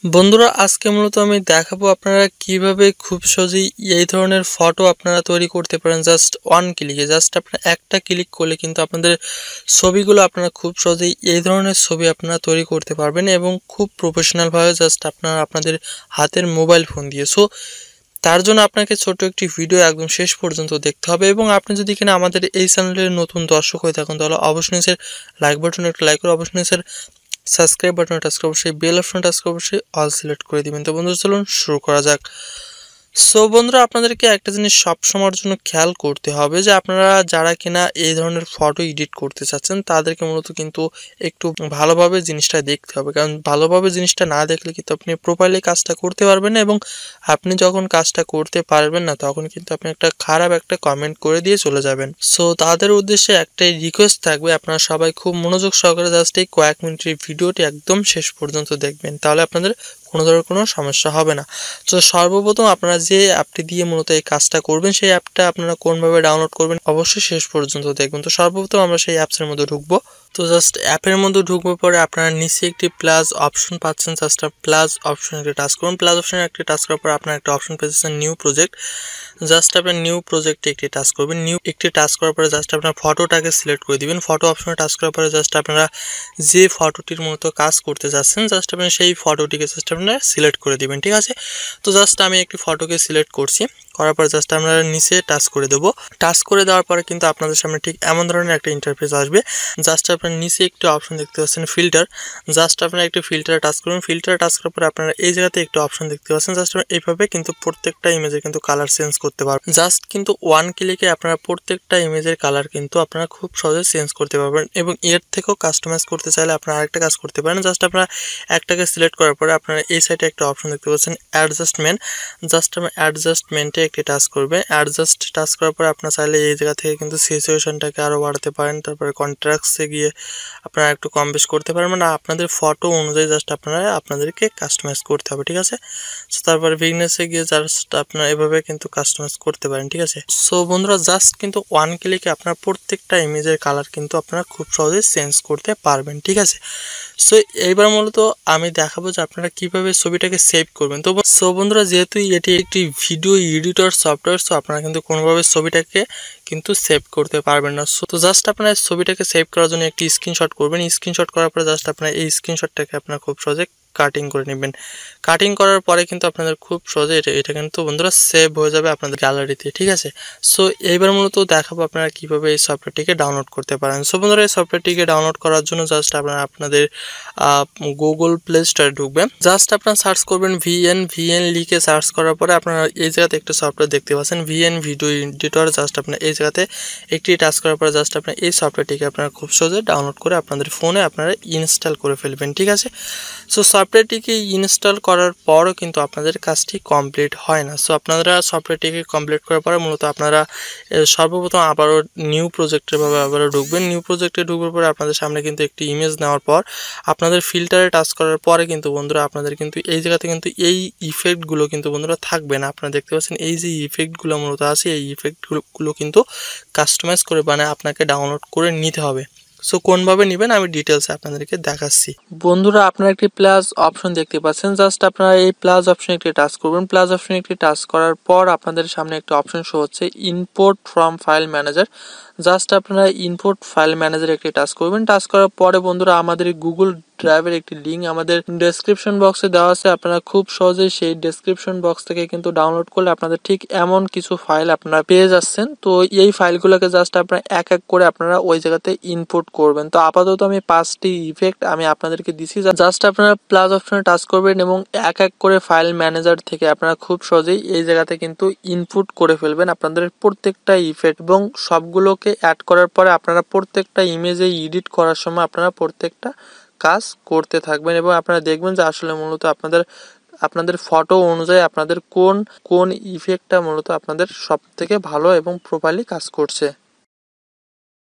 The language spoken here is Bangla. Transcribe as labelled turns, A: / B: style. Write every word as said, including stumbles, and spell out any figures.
A: বন্ধুরা আজকে মূলত আমি দেখাবো আপনারা কিভাবে খুব সহজেই এই ধরনের ফটো আপনারা তৈরি করতে পারেন জাস্ট ওয়ান ক্লিকে। জাস্ট আপনারা একটা ক্লিক করলে কিন্তু আপনাদের ছবিগুলো আপনারা খুব সহজেই এই ধরনের ছবি আপনারা তৈরি করতে পারবেন এবং খুব প্রফেশনালভাবে জাস্ট আপনারা আপনাদের হাতের মোবাইল ফোন দিয়ে। সো তার জন্য আপনাকে ছোট একটি ভিডিও একদম শেষ পর্যন্ত দেখতে হবে এবং আপনি যদি কিনা আমাদের এই চ্যানেলের নতুন দর্শক হয়ে থাকেন তাহলে অবশ্যই স্যার লাইক বাটনে একটা লাইক করে অবশ্যই স্যার সাবস্ক্রাইব বাটনে টাচ করে অবশ্যই বেল অপশন টাচ করে অবশ্যই অল সিলেক্ট করে দিবেন। তো বন্ধুরা চলুন শুরু করা যাক। সো বন্ধুরা আপনাদেরকে একটা জিনিস সব সময়ের জন্য খেয়াল করতে হবে যে আপনারা যারা কিনা এই ধরনের ফটো এডিট করতে চাচ্ছেন তাদেরকে মূলত কিন্তু একটু ভালোভাবে জিনিসটা দেখতে হবে, কারণ ভালোভাবে জিনিসটা না দেখলে কিন্তু আপনি প্রপারলি কাজটা করতে পারবেন না এবং আপনি যখন কাজটা করতে পারবেন না তখন কিন্তু আপনি একটা খারাপ একটা কমেন্ট করে দিয়ে চলে যাবেন। সো তাদের উদ্দেশ্যে একটাই রিকোয়েস্ট থাকবে, আপনারা সবাই খুব মনোযোগ সহকারে জাস্ট এই কয়েক মিনিটের ভিডিওটি একদম শেষ পর্যন্ত দেখবেন, তাহলে আপনাদের কোনো ধরনের কোনো সমস্যা হবে না। তো সর্বপ্রথম আপনারা যে অ্যাপটি দিয়ে মূলত এই কাজটা করবেন সেই অ্যাপটা আপনারা কোনভাবে ডাউনলোড করবেন অবশ্যই শেষ পর্যন্ত দেখবেন। তো সর্বপ্রথম আমরা সেই অ্যাপসের মধ্যে ঢুকবো। তো জাস্ট অ্যাপের মধ্যে ঢুকবার পরে আপনারা নিচে একটি প্লাস অপশন পাচ্ছেন, জাস্ট প্লাস অপশনে একটি টাচ করুন। প্লাস অপশনে একটি টাচ করার পর আপনার একটা অপশন পেয়েছেন নিউ প্রজেক্ট। জাস্ট আপনার নিউ প্রজেক্টে একটি টাচ করবেন। নিউ একটি টাচ করার পরে জাস্ট আপনার ফটোটাকে সিলেক্ট করে দিবেন। ফটো অপশনে টাচ করার পরে জাস্ট আপনারা যে ফটোটির মতো কাজ করতে যাচ্ছেন জাস্ট আপনি সেই ফটোটিকে জাস্ট আপনারা সিলেক্ট করে দিবেন, ঠিক আছে। তো জাস্ট আমি একটি ফটোকে সিলেক্ট করছি, করার পর জাস্ট আমরা নিচে টাচ করে দেবো। টাচ করে দেওয়ার পরে কিন্তু আপনাদের সামনে ঠিক এমন ধরনের একটা ইন্টারফেস আসবে। জাস্ট আপনার নিচে একটি অপশন দেখতে পাচ্ছেন ফিল্টার, জাস্ট আপনারা একটি ফিল্টার টাচ করুন। ফিল্টার টাচ করার পরে আপনারা এই জায়গাতে একটি অপশন দেখতে পাচ্ছেন, জাস্ট এইভাবে কিন্তু প্রত্যেকটা ইমেজের কিন্তু কালার চেঞ্জ করতে পারবেন। জাস্ট কিন্তু ওয়ান ক্লিকে আপনারা প্রত্যেকটা ইমেজের কালার কিন্তু আপনারা খুব সহজে চেঞ্জ করতে পারবেন এবং এর থেকেও কাস্টমাইজ করতে চাইলে আপনারা আরেকটা কাজ করতে পারেন। জাস্ট আপনারা একটাকে সিলেক্ট করার পরে আপনারা এই সাইডে একটা অপশন দেখতে পাচ্ছেন অ্যাডজাস্টমেন্ট, জাস্ট আমরা অ্যাডজাস্টমেন্টে একটি টাচ করবে। অ্যাডজাস্ট টাচ করার পরে আপনারা চাইলে এই জায়গা থেকে কিন্তু সিচুয়েশনটাকে আরও বাড়াতে পারেন, তারপরে কন্ট্রাক্টসে গিয়ে আপনারা একটু কম বেশ করতে পারেন, মানে আপনাদের ফটো অনুযায়ী জাস্ট আপনারা আপনাদেরকে কাস্টমাইজ করতে হবে, ঠিক আছে। সো তারপরে বিগনেসে গিয়ে জাস্ট আপনারা এভাবে কিন্তু কাস্টমাইজ করতে পারেন, ঠিক আছে। সো বন্ধুরা জাস্ট কিন্তু ওয়ান ক্লিকে আপনার প্রত্যেকটা ইমেজের কালার কিন্তু আপনারা খুব সহজে চেঞ্জ করতে পারবেন, ঠিক আছে। সো এইবার মূলত আমি দেখাবো যে আপনারা কিভাবে ছবিটাকে সেভ করবেন। তো সো বন্ধুরা যেহেতু এটি একটি ভিডিও এডিটর সফটওয়্যার, সো আপনারা কিন্তু কোনোভাবে ছবিটাকে কিন্তু সেভ করতে পারবেন না। সো তো জাস্ট আপনারা ছবিটাকে সেভ করার জন্য একটি স্ক্রিনশট করবেন। স্ক্রিনশট করার পরে জাস্ট আপনারা এই স্ক্রিনশটটাকে আপনারা খুব সহজে কাটিং করে নেবেন। কাটিং করার পরে কিন্তু আপনাদের খুব সহজে এটা এটা কিন্তু বন্ধুরা সেভ হয়ে যাবে আপনাদের গ্যালারিতে, ঠিক আছে। সো এইবার মূলত দেখাবো আপনারা কিভাবে এই সফটওয়্যারটিকে ডাউনলোড করতে পারেন। সো বন্ধুরা এই সফটওয়্যারটিকে ডাউনলোড করার জন্য জাস্ট আপনারা আপনাদের গুগল প্লে স্টোরে ঢুকবেন। জাস্ট আপনারা সার্চ করবেন ভিএন ভিএন লিখে সার্চ করার পরে আপনারা এই জায়গাতে একটা সফটওয়্যার দেখতে পাচ্ছেন ভিএন ভিডিও এডিটর। জাস্ট আপনার এই জায়গাতে একটি টাচ করার পরে জাস্ট আপনার এই সফটওয়্যারটিকে আপনারা খুব সহজে ডাউনলোড করে আপনাদের ফোনে আপনারা ইনস্টল করে ফেলবেন, ঠিক আছে। সো সফটওয়্যারটিকে ইনস্টল করার পরও কিন্তু আপনাদের কাজটি কমপ্লিট হয় না। সো আপনারা সফটওয়্যারটিকে কমপ্লিট করার পরে মূলত আপনারা সর্বপ্রথম আবারও নিউ প্রজেক্টের ভাবে আবারও ঢুকবেন। নিউ প্রজেক্টে ঢুকবার পরে আপনাদের সামনে কিন্তু একটি ইমেজ নেওয়ার পর আপনাদের ফিল্টারে টাচ করার পরে কিন্তু বন্ধুরা আপনাদের কিন্তু এই জায়গাতে কিন্তু এই ইফেক্টগুলো কিন্তু বন্ধুরা থাকবে না। আপনারা দেখতে পাচ্ছেন এই যে ইফেক্টগুলো মূলত আছে এই ইফেক্টগুলো কিন্তু কাস্টমাইজ করে বানায় আপনাকে ডাউনলোড করে নিতে হবে। সো কোনভাবে নেবেন আমি ডিটেলসে আপনাদেরকে দেখাচ্ছি। বন্ধুরা আপনারা একটি প্লাস অপশন দেখতে পাচ্ছেন, জাস্ট আপনারা এই প্লাস অপশনে একটি টাচ করবেন। প্লাস অপশনে একটি টাচ করার পর আপনাদের সামনে একটা অপশন শো হচ্ছে import from file manager. Just আপনারা ইম্পোর্ট ফাইল ম্যানেজার একটি টাচ করবেন। টাচ করার পরে বন্ধুরা আমাদের গুগল ড্রাইভের একটি লিঙ্ক আমাদের ডেসক্রিপশন বক্সে দেওয়া আছে, আপনারা খুব সহজেই সেই ডেসক্রিপশন বক্স থেকে কিন্তু ডাউনলোড করলে আপনাদের ঠিক এমন কিছু ফাইল আপনারা পেয়ে যাচ্ছেন। তো এই ফাইলগুলোকে জাস্ট আপনারা এক এক করে আপনারা ওই জায়গাতে ইনপুট করবেন। তো আপাতত আমি পাঁচটি ইফেক্ট আমি আপনাদেরকে দিছি, জাস্ট আপনারা প্লাস অপশনে টাচ করবেন এবং এক এক করে ফাইল ম্যানেজার থেকে আপনারা খুব সহজেই এই জায়গাতে কিন্তু ইনপুট করে ফেলবেন আপনাদের প্রত্যেকটা ইফেক্ট এবং সবগুলোকে অ্যাড করার পরে আপনারা প্রত্যেকটা ইমেজে এডিট করার সময় আপনারা প্রত্যেকটা কাজ করতে থাকবেন এবং আপনারা দেখবেন যে আসলে মূলত আপনাদের আপনাদের ফটো অনুযায়ী আপনাদের কোন কোন ইফেক্টটা মূলত আপনাদের সব থেকে ভালো এবং প্রপারলি কাজ করছে।